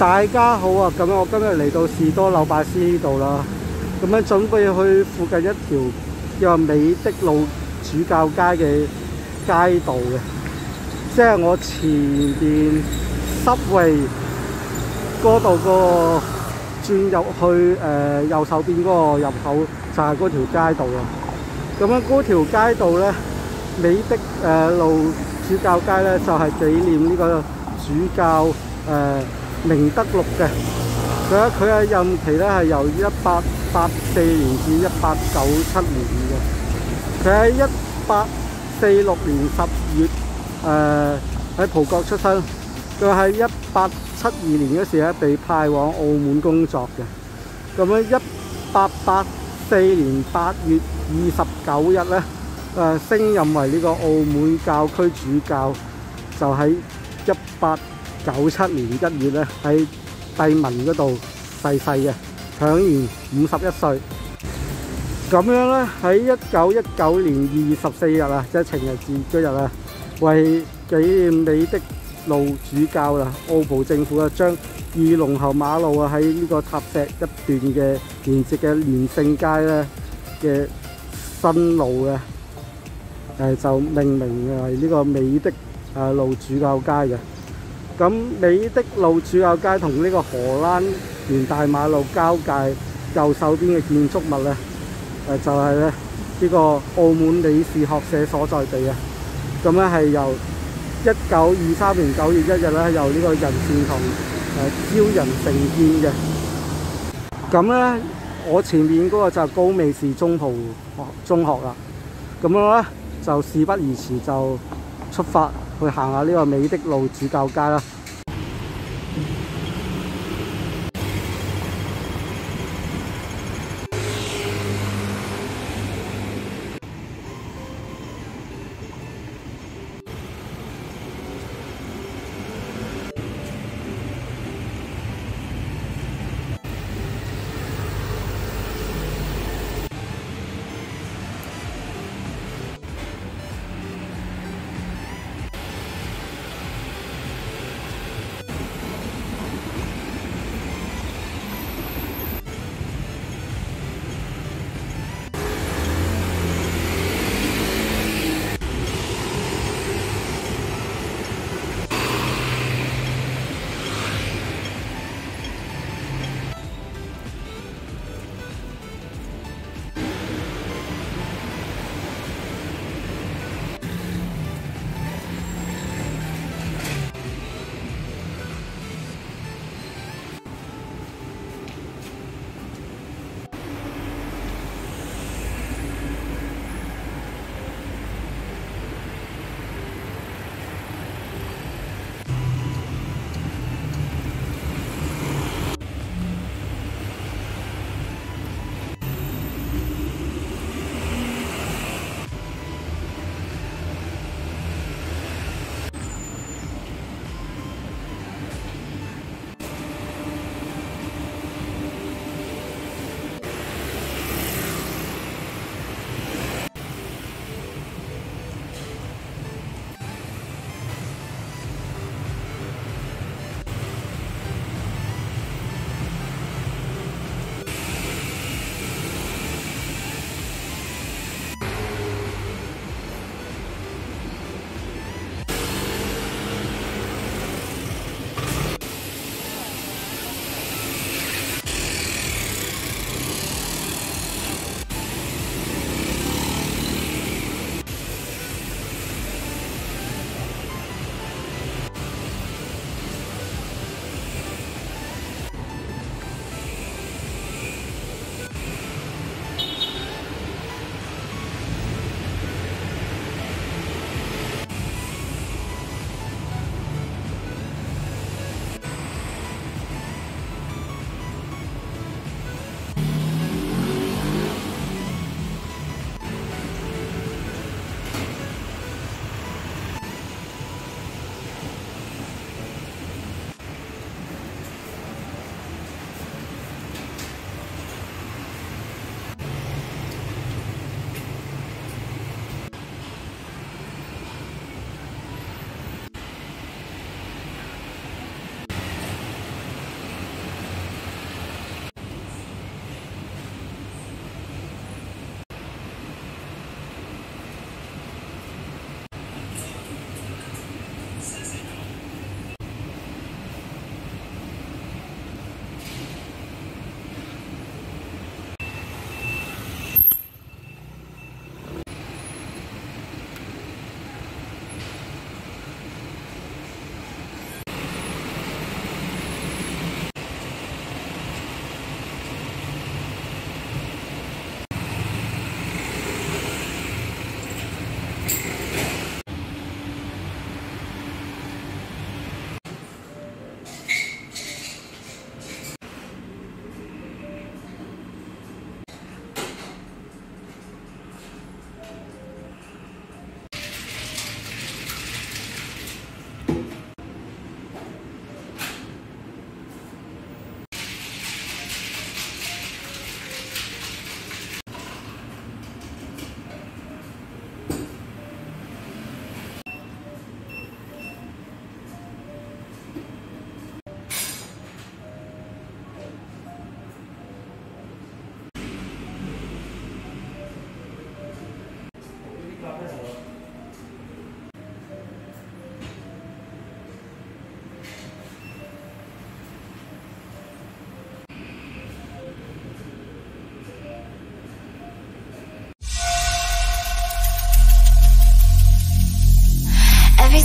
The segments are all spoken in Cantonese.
大家好啊！咁我今日嚟到士多紐拜斯呢度啦，咁樣準備去附近一條叫做美的路主教街嘅街道嘅，即係我前邊Subway嗰度個轉入去右手邊嗰個入口就係嗰條街道啦。咁樣嗰條街道咧，美的路主教街咧就係紀念呢個主教明德六嘅。佢嘅任期咧係由1884年至1897年嘅。佢喺1846年10月喺葡國出生。佢喺1872年嗰時咧被派往澳門工作嘅。咁樣1884年8月29日咧升任為呢個澳門教區主教，就喺1897年1月咧喺帝文嗰度逝世嘅，享年51歲。咁樣咧喺1919年2月14日啊，即係情人節嗰日啊，為紀念美的路主教啦，澳葡政府啊將二龍喉馬路啊喺呢個塔石一段嘅連接嘅連勝街咧嘅新路嘅就命名為呢個美的路主教街嘅。咁美的路主教街同呢個荷蘭沿大馬路交界右手邊嘅建築物咧就係咧呢個澳門理事學社所在地啊。咁咧係由1923年9月1日咧由呢個仁善堂招人承建嘅。咁咧我前面嗰個就係高美士中學啦。咁樣咧就事不宜遲，就出發去行下呢個美的路主教街啦。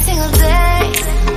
single day.